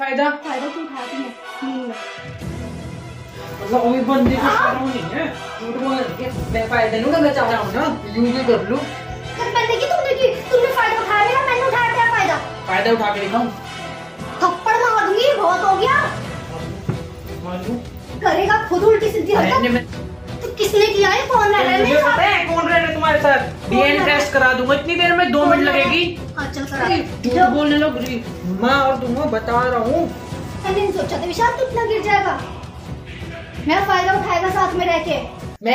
फायदा क्यों उठाती है? मतलब अभी बंदी को करना नहीं है, झूठ बोल के मैं फायदा नहीं करना चाह रहा हूँ ना, यूं भी कर लूं। बंदे की तुमने फायदा उठाया मेरा, मैंने उठाया क्या फायदा? फायदा उठा के दिखाऊं? थप्पड़ मार दूंगी, बहुत हो गया। मार दूं? करेगा खुद उल्टी सीधी हरकत। तो किसने किया है? कौन रह रहा है? मुझे पता है कौन रह रहा है तुम्हारे साथ। डीएनए टेस्ट करा दूंगा इतनी देर में, 2 मिनट लगेगी। हाँ चल करा। झूठ बोलने लग रही मैं और तुम बता रहा हूँ। मैंने नहीं सोचा था विशाल तू इतना गिर जाएगा। मेरा फायदा उठाएगा साथ में रह के। मैं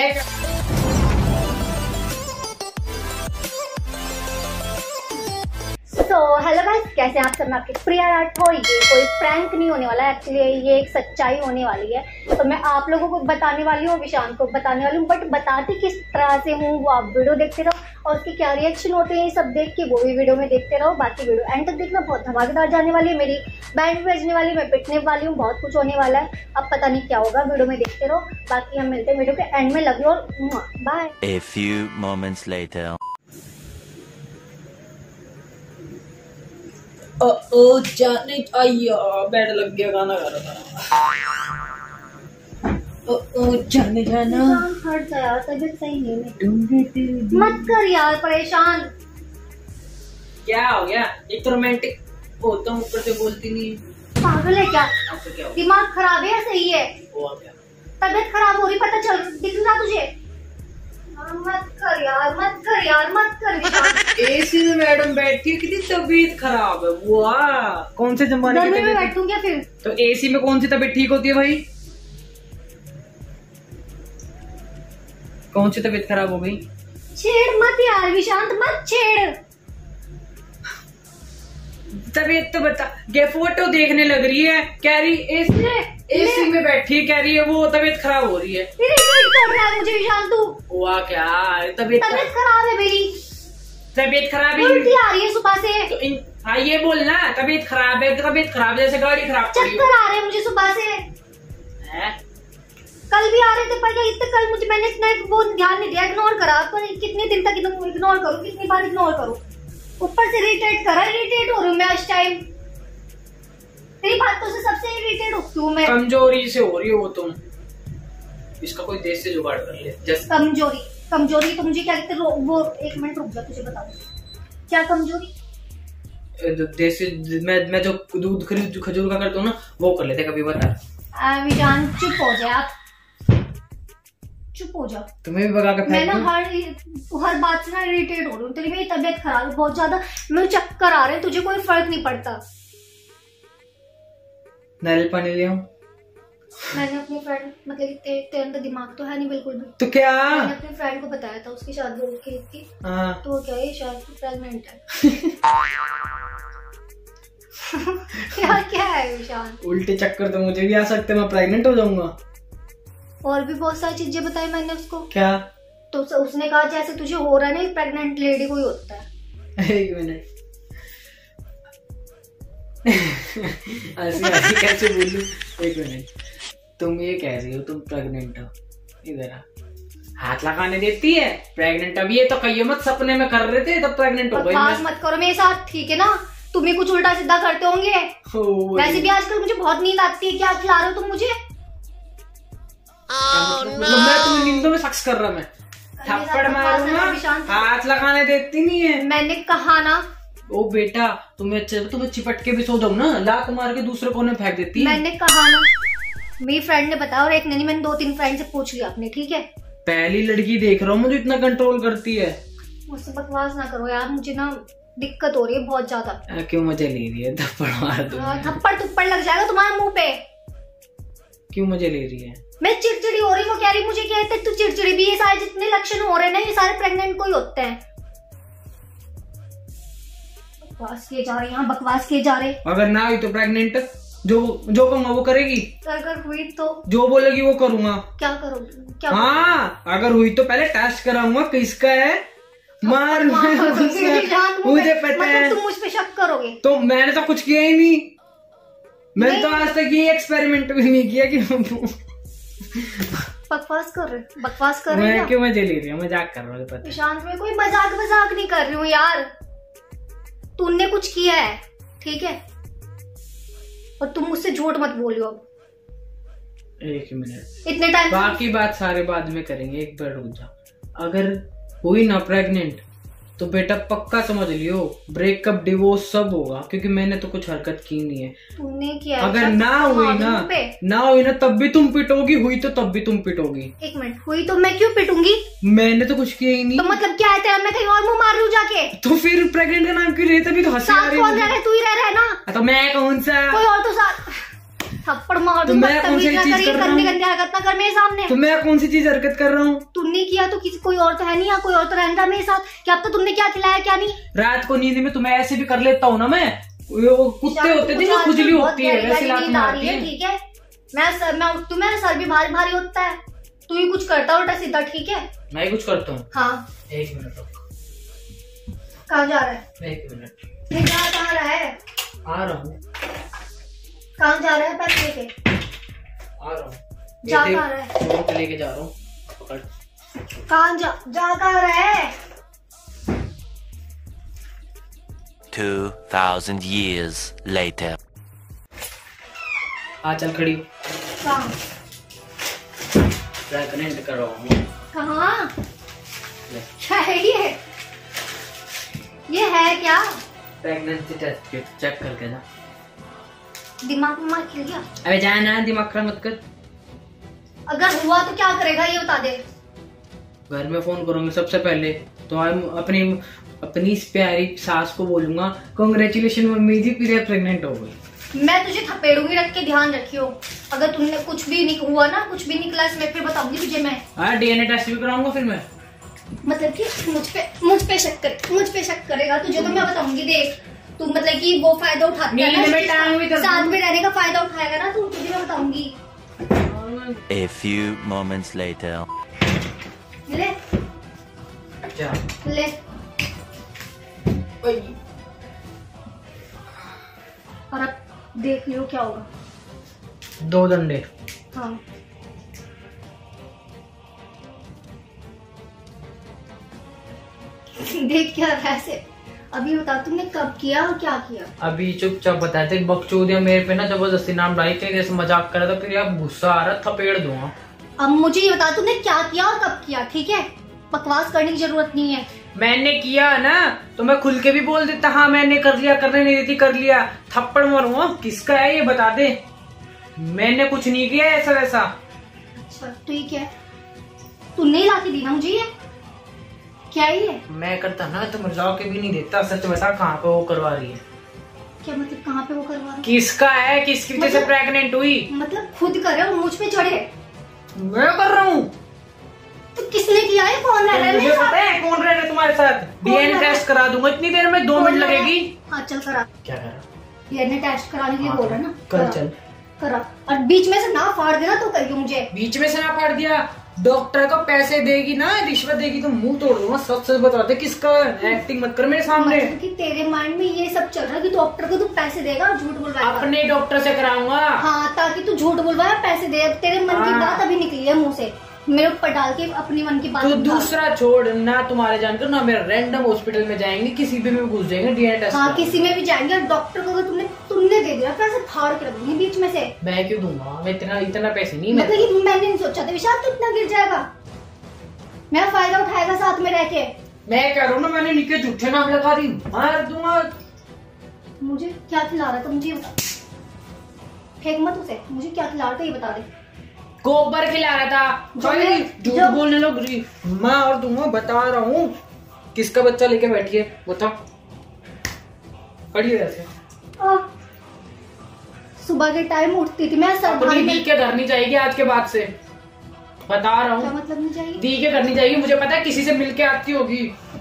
हेलो गाइस, कैसे हैं आप सब? मैं आपकी प्रिया राठौर। ये कोई प्रैंक नहीं होने वाला है, एक्चुअली ये एक सच्चाई होने वाली है। तो मैं आप लोगों को बताने वाली हूँ, विशाल को बताने वाली हूँ, बट बताती किस तरह से हूँ वो आप वीडियो देखते रहो, और उसके क्या रिएक्शन होते हैं ये सब देख के वो भी वीडियो में देखते रहो। बाकी वीडियो एंड तक देखना, बहुत धमाकेदार जाने वाली है, मेरी बैंड भी बजने वाली है, मैं पिटने वाली हूँ, बहुत कुछ होने वाला है। अब पता नहीं क्या होगा, वीडियो में देखते रहो। बाकी हम मिलते हैं वीडियो के एंड में। लव यू और bye. A few moments later. ओ जाने आया बैड लग गया, गाना गा रहा था। ओ जाने जाना हट जा यार, तबीयत सही नहीं है। मत कर यार परेशान। क्या हो गया? एक तो रोमांटिक होता हूँ, ऊपर से बोलती नहीं। पागल है क्या? क्या दिमाग खराब है या सही है? क्या? तबीयत खराब हो रही, पता चल दिख रहा तुझे? मत कर यार, मत कर यार, मत कर यार। एसी में मैडम बैठी है, कितनी तबीयत खराब है। वाह, कौन से जमाने में बैठूं क्या फिर? तो एसी में कौन सी तबीयत ठीक होती है भाई? कौन सी तबीयत खराब हो गई? छेड़ मत यार विशांत, मत छेड़। तबीयत तो बता। ये फोटो देखने लग रही है, कह रही एसी में बैठी, कह रही है वो तबीयत खराब हो रही है। कर रहा है मुझे विशाल तू। हुआ क्या? तबीयत खराब है मेरी। तबीयत खराब है, उल्टी आ रही है सुबह से। तो हाँ ये बोलना, तबीयत खराब है, तबीयत खराब जैसे गाड़ी खराब। चक्कर आ रहे हैं मुझे सुबह से। कल भी आ रहे थे पर कल मुझे मैंने इतना वो ध्यान नहीं दिया, इग्नोर करा। पर कितने दिन तक इग्नोर करूँ, कितनी बार इग्नोर करूँ? ऊपर से इरिटेट करा, इरिटेट हो रही हूँ मैं इस टाइम। तेरी बातों से सबसे इरिटेट होती हूँ मैं। कमजोरी से हो रही हो तुम। इसका कोई देश से जुगाड़ कर ले। कमजोरी तो मुझे क्या कहते हैं? वो एक मिनट रुक जा, तुझे बताऊँ क्या कमजोरी। देसी मैं जो दूध खरीद खजूर का करता हूँ ना, वो कर लेते कभी। बता विजान चुप हो जाए आप, चुप हो जाओ। तुम्हें भी भगा के मैं ना हर बात से ना इरिटेट हो रही हूँ। तेरी मेरी तबीयत खराब है बहुत ज्यादा, मुझे चक्कर आ रहे हैं, तुझे कोई फर्क नहीं पड़ता। नारियल पानी ले आऊं? मैंने अपनी फ्रेंड, मतलब तेरे अंदर दिमाग तो है नहीं बिल्कुल भी। तो क्या? मैंने अपनी फ्रेंड को बताया था, उसकी शादी हो गई थी। तो वो क्या है, शायद प्रेग्नेंट है। क्या है विशाल? उल्टे चक्कर तो मुझे भी आ सकते, मैं प्रेग्नेंट हो जाऊंगा। और भी बहुत सारी चीजें बताई मैंने उसको। क्या? तो उसने कहा जैसे तुझे हो रहा है ना, प्रेग्नेंट लेडी को ही होता है। एक मिनट ऐसे कैसे बोलूं? एक मिनट, तुम ये कह रही हो तुम प्रेग्नेंट हो? इधर हाथ लगाने देती है प्रेग्नेंट। अब ये तो कहिए मत सपने में कर रहे थे तब प्रेग्नेंट हो गई। मत करो मेरे साथ, ठीक है ना? तुम ही कुछ उल्टा सीधा करते होंगे। वैसे भी आजकल मुझे बहुत नींद आती है, क्या खिला रहे हो तुम मुझे? मैं तुम्हें नींदों में सक्स कर रहा, मैं थप्पड़ मारूंगा, हाथ लगाने देती नहीं है। मैंने कहा ना। ओ बेटा, तुम्हें चिपट के भी सो जाऊं ना, लात मार के दूसरे कोने फेंक देती है। मैंने कहा ना, मेरी फ्रेंड ने बताया, और एक नहीं मैंने 2-3 फ्रेंड से पूछ लिया अपने, ठीक है? पहली लड़की देख रहा हूँ मुझे इतना कंट्रोल करती है। मुझसे बकवास ना करो यार, मुझे ना दिक्कत हो रही है बहुत ज्यादा। क्यों मजे ले रही है? थप्पड़ मार दूं। थप्पड़ लग जाएगा तुम्हारे मुंह पे। क्यों मजे ले रही है? मैं चिड़चिड़ी हो रही हूँ, वो कह रही मुझे कहते तू चिड़चिड़ी भी। ये सारे जितने लक्षण हो रहे हैं ना, ये सारे प्रेग्नेंट को ही होते हैं। बकवास किए जा रहे यहाँ, बकवास किए जा रहे। अगर ना हुई तो प्रेग्नेंट, जो कहूंगा वो करेगी। अगर हुई तो जो बोलेगी वो करूंगा। क्या करोगी? क्या? हाँ, अगर हुई तो पहले टेस्ट कराऊंगा किसका है। मार मुझे पता है। तुम मुझ पे शक करोगे? तो मैंने तो कुछ किया ही नहीं। मैंने तो आज तक ये एक्सपेरिमेंट भी नहीं किया कि बकवास कर रहे मैं क्यों मजे ले रही हूँ? मजाक कर रहा हूँ, पता है। शांत में कोई मजाक नहीं कर रही हूँ यार। तूने कुछ किया है, ठीक है? और तुम मुझसे झूठ मत बोलियो अब। 1 मिनट, इतने टाइम बाकी बात सारे बाद में करेंगे, एक बार रुक जा। अगर हुई ना प्रेग्नेंट तो बेटा पक्का समझ लियो ब्रेकअप डिवोर्स सब होगा, क्योंकि मैंने तो कुछ हरकत की नहीं है। तूने किया। अगर ना हुई ना तब भी तुम पिटोगी, हुई तो तब भी तुम पिटोगी। 1 मिनट, हुई तो मैं क्यों पिटूंगी? मैंने तो कुछ किया ही नहीं। तो मतलब क्या है तेरा? मैं कहीं और मुंह मार लूं जाके? तो फिर प्रेग्नेंट का नाम क्यों रहता? भी तो हंसी आ साथ रही कौन रह रहा है? तू ही रह रहा है ना। तो मैं कौन सा? कोई और तो साथ। थप्पड़ मार तो दूं। मैं कौन सी चीज कर रहा हूँ? गंदी हरकत ना कर मेरे सामने। तो मैं कौन सी चीज हरकत कर रहा हूँ? तुमने किया तो किसी कोई और तो है नहीं, या कोई और तो रहता मेरे साथ। क्या अब तो तुमने क्या खिलाया क्या नहीं? रात को नींद में तुम्हें ऐसे भी कर लेता हूँ ना मैं। वो कुत्ते होते थे ना, खुजली होती है वैसे लात मारती है। ठीक है, मैं उठती हूँ, मेरा सर भी भारी भारी होता है, तू ही कुछ करता उल्टा सीधा। ठीक है, मैं ही कुछ करता हूँ। हाँ 1 मिनट रुक। कहाँ जा रहा है? 1 मिनट। नहीं जा कहाँ रहा है? आ रहा हूँ। कहाँ जा रहा है? पैसे लेके आ रहा हूँ। जा कहाँ रहा है? फोन पे लेके जा रहा हूँ। पकड़। कहाँ जा कहाँ रहा है? 2000 years later. आ चल खड़ी। कहाँ? प्रेग्नेंट कर रहा हूँ। कहाँ? क्या है ये? ये है क्या? प्रेगनेंसी टेस्ट किट चेक करके जा। दिमाग में खिल गया? अबे जाना, दिमाग खराब मत कर। अगर हुआ तो क्या करेगा ये बता दे। घर में फोन करूंगी सबसे पहले तो अपनी इस प्यारी सास को बोलूंगा congratulation mummy ji, Priya pregnant हो गई। मैं तुझे थपेड़ूंगी, रख के ध्यान रखियो। अगर तुमने कुछ भी हुआ ना, कुछ भी निकला इसमें, फिर बताऊंगी तुझे मैं। हाँ डीएनए टेस्ट भी कराऊंगा फिर मैं। मतलब कि मुझ पे शक करेगा तुझे तो मैं बताऊंगी। देख तू मतलब कि वो फायदा उठाता है ना, साथ में रहने का फायदा उठाएगा ना तू, तुझे मैं बताऊंगी। A few moments later. ले क्या? ले और अब देख लियो क्या होगा। 2 डंडे। हाँ देख क्या रहा है ऐसे। अभी बता तुमने कब किया और क्या किया? अभी चुपचाप बताए थे। बकचोदिया मेरे पे ना जबरदस्ती नाम लाई थे, जैसे मजाक कर रहा था, फिर यार गुस्सा आ रहा, थपेड़ दूंगा। अब मुझे ये बता तुमने क्या किया और कब किया? ठीक है, बकवास करने की जरूरत नहीं है। मैंने किया ना तो मैं खुल के भी बोल देता, हाँ मैंने कर लिया, करने नहीं देती कर लिया। थप्पड़ मारूंगा। किसका है ये बता दे। मैंने कुछ नहीं किया ऐसा वैसा। अच्छा ठीक है, तू नहीं लाके दी ना मुझे ये? क्या ये? मैं करता ना तो मजा के भी नहीं देता। सच बता कहाँ पे वो करवा रही है? क्या मतलब कहाँ पे वो करवा रही? किसका है? किसकी वजह से प्रेग्नेंट हुई? मतलब खुद करे और मुझ पे चढ़े? मैं कर रहा हूँ। तो किसने किया है? कौन रह रहा है? मुझे पता है कौन रह रहा है तुम्हारे साथ। डीएनए टेस्ट करा दूंगा इतनी देर में, 2 मिनट लगेगी। हाँ चल करा। क्या करा? डीएनए टेस्ट कराने के लिए बोल रहा ना, कर चल करा। और बीच में से ना फाड़ देना तो करियो मुझे। बीच में से ना फाड़ दिया, डॉक्टर को पैसे देगी ना, रिश्वत देगी तो मुंह तोड़ दूंगा। सच बता दे किसका। एक्टिंग मत कर मेरे सामने। मतलब कि तेरे माइंड में ये सब चल रहा है कि डॉक्टर को तू पैसे देगा और झूठ बुलवाएगा। अपने डॉक्टर से कराऊंगा। हाँ ताकि तू झूठ बुलवाए पैसे दे। तेरे मन की बात अभी निकली है मुंह से, मेरे ऊपर डाल के अपनी मन की बात। तो दूसरा छोड़ ना, तुम्हारे जानकर ना मेरा रैंडम हॉस्पिटल में जाएंगे, किसी भी में घुस जाएंगे डीएनए टेस्ट। हाँ किसी में भी जाएंगे और डॉक्टर को अगर तुमने दे दिया पैसे फाड़ के रख दूंगी बीच में से। मैं क्यों दूंगा? मैं इतना पैसे नहीं। मतलब कि मैंने नहीं सोचा था विशाल तू इतना गिर जाएगा, मेरा फायदा उठाएगा साथ में रह के। मैं कह रहा हूँ ना, मैंने निके झूठे नाम लगा दी, मार दूंगा। मुझे क्या खिला रहा था मुझे बता। फेंक मत उसे। मुझे क्या खिला रहा था ये बता दे। गोबर खिला रहा था। झूठ बोलने लग रही। मार दूंगा बता रहा हूँ। किसका बच्चा लेके बैठी है बता। खड़ी है ऐसे। सुबह के टाइम उठती थी मैं। अपनी दी के घर नहीं जाएगी आज के बाद से, बता रहा हूँ। क्या मतलब नहीं जाएगी? दी के घर नहीं जाएगी। मुझे पता है किसी से मिलके आती होगी।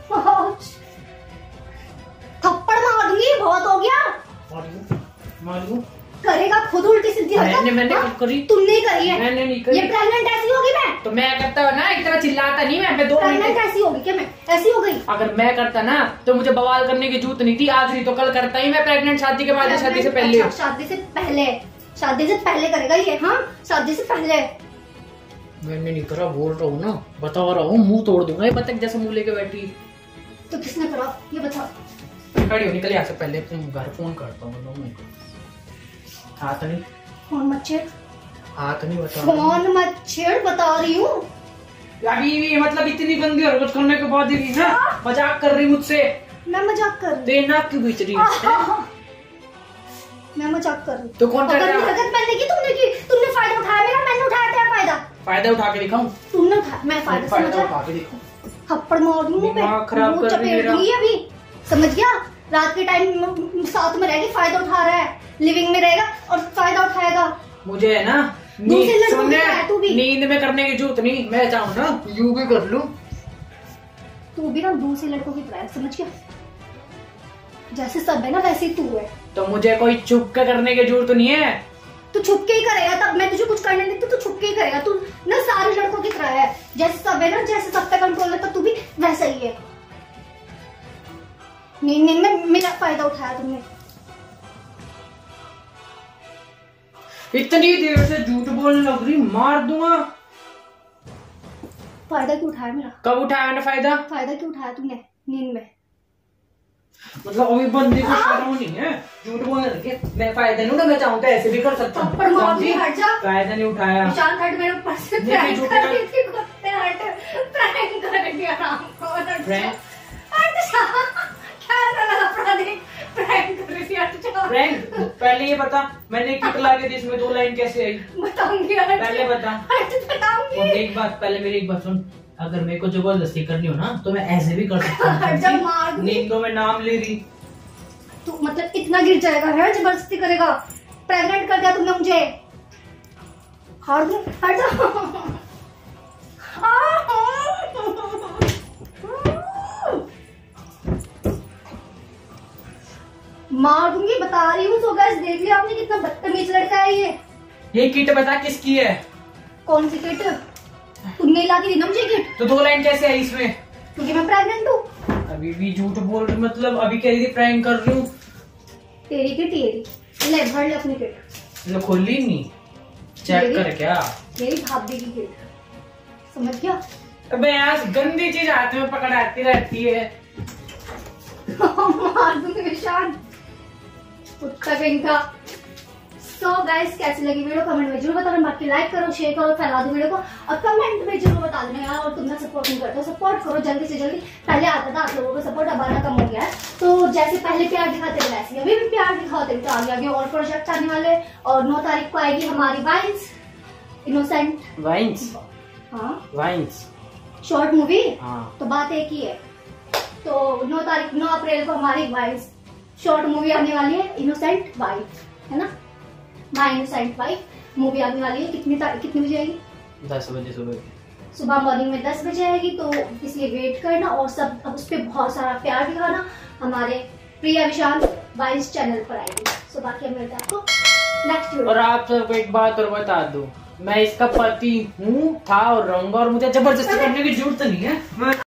थप्पड़ मार दूंगी, बहुत हो गया। मारू करेगा खुद उल्टी सीधी हरकत। मैंने करी। तुमने करी है? मैंने नहीं करी। ये प्रेग्नेंट ऐसी होगी मैं? तो मैं करता हूँ ना, इतना चिल्लाता नहीं मैं 2 मिनट। प्रेग्नेंट ऐसी होगी क्या मैं? ऐसी हो गई? अगर मैं करता ना तो मुझे बवाल करने की जरूरत नहीं थी। आज नहीं तो कल करता ही मैं प्रेग्नेंट। शादी के बाद, शादी से पहले। अच्छा, शादी से पहले? शादी से पहले करेगा ये? हाँ शादी से पहले। मैंने नहीं करा, बोल रहा हूँ ना, बता रहा हूँ। मुंह तोड़ दूंगा ये बतख जैसे मुंह लेके बैठी। तो किसने करा ये बता। खड़ी हो निकल यहाँ से। पहले तुम घर फोन करता हूँ। हाथ नहीं, फोन मत छेड़, हाथ नहीं बता। फोन मत छेड़, बता रही हूँ। अभी भी मतलब इतनी गंदी हरकत करने के बाद भी ना मजाक कर रही मुझसे। मैं मजाक कर रही तेरी नाक क्यों बीच रही है? मैं मजाक कर रही। तो कौन कर रहा है? हरकत मैंने की, तुमने फायदा उठाया मेरा, मैंने उठाया तेरा फायदा? फायदा उठा के दिखाऊं? तुमने उठाया, मैं फायदा उठा के दिखाऊं? थप्पड़ मार दूं मुंह पे, मुंह चपेट दूंगी अभी, समझ गया? रात के टाइम साथ में रहेगी, फायदा उठा रहा है, लिविंग में रहेगा और फायदा उठाएगा। मुझे है ना नींद में करने की जरूरत नहीं, मैं चाहूँ ना यूं भी कर लूं। तू भी ना दूसरे लड़कों की तरह, समझ गया? जैसे सब है ना वैसे ही तू है। तो मुझे कोई छुप के करने की जरूरत नहीं है। तू छुप के ही करेगा, तब मैं तुझे कुछ करने नहीं देती, तू छुप के ही करेगा। तू ना सारे लड़कों की तरह है, जैसे सब है ना, जैसे सब पे कंट्रोल है, तो तू भी वैसा ही है। नींद में मेरा फायदा उठाया तुमने। इतनी देर से झूठ बोलने लग रही, मार दूंगा। फायदा क्यों उठाया मेरा? कब उठाया मैंने फायदा? फायदा क्यों उठाया तुमने नींद में? मतलब अभी बंदी को शर्म नहीं है झूठ बोलने लगे। मैं फायदा नहीं, मैं चाहूँ तो ऐसे भी कर सकता हूँ। फायदा नहीं उठाया। निशान हट, मेरे ऊपर से प्रैंक कर रही थी, कुत्ते हट, प्रैंक कर रही थी आराम को। प्रैंक? पहले ये बता, मैंने किट ला के दी, इसमें 2 लाइन कैसे आई? बताऊंगी, पहले बता। बताऊंगी। एक बात, पहले मेरी एक बात सुन। अगर मेरे को जबरदस्ती करनी हो ना तो मैं ऐसे भी कर सकता हूँ। नींदों में नाम ले रही तू, मतलब इतना गिर जाएगा है? जबरदस्ती करेगा? प्रेग्नेंट कर दिया तुमने मुझे। हट जाओ। मार दूंगी, बता रही हूँ। तो गाइस देख लिया आपने, कितना बदतमीज लड़का है ये। ये किट बता किसकी है? कौन सी किट? तुमने ला के दी ना मुझे किट। तो 2 लाइन कैसे आई इसमें? क्योंकि मैं प्रेग्नेंट हूँ। अभी भी झूठ बोल रही, मतलब अभी कह रही थी प्रैंक कर रही हूँ। तेरी किट ये ले, भर ले अपनी किट। तो खोली नहीं, चेक कर क्या? मेरी भाभी की किट, समझ गया? अबे यार गंदी चीज हाथ में पकड़ाती रहती है। मार दूंगी निशान, कुत्ता कहीं का। तो गाइस कैसी लगी वीडियो कमेंट में जरूर बताना, बाकी लाइक करो, शेयर करो, फैला दो वीडियो को, और कमेंट में जरूर बता देना यार। और तुमने सपोर्ट नहीं करते, सपोर्ट करो जल्दी से जल्दी। पहले आता था आप लोगों को सपोर्ट, अब आना कम हो गया है। तो जैसे पहले प्यार दिखाते थे वैसे अभी भी प्यार दिखाते थे। तो आगे और प्रोजेक्ट आने वाले, और 9 तारीख को आएगी हमारी vines innocent vines short movie. हाँ। तो बात एक ही है। तो 9 अप्रैल को हमारी वाइफ शॉर्ट मूवी आने वाली है, इनोसेंट वाइफ, है ना? माय इनोसेंट वाइफ मूवी आने वाली है। कितनी बजे आएगी? 10 बजे सुबह मॉर्निंग में 10 बजे आएगी। तो इसलिए वेट करना, और सब अब उस पर बहुत सारा प्यार दिखाना। हमारे प्रिया विशाल वाइस चैनल पर आएगी। सो बाकी हम मिलते हैं आपको नेक्स्ट वीडियो। और आप सबको एक बात और बता दूं, मैं इसका पति हूँ, था और रहूंगा, और मुझे जबरदस्ती करने की जरूरत नहीं है।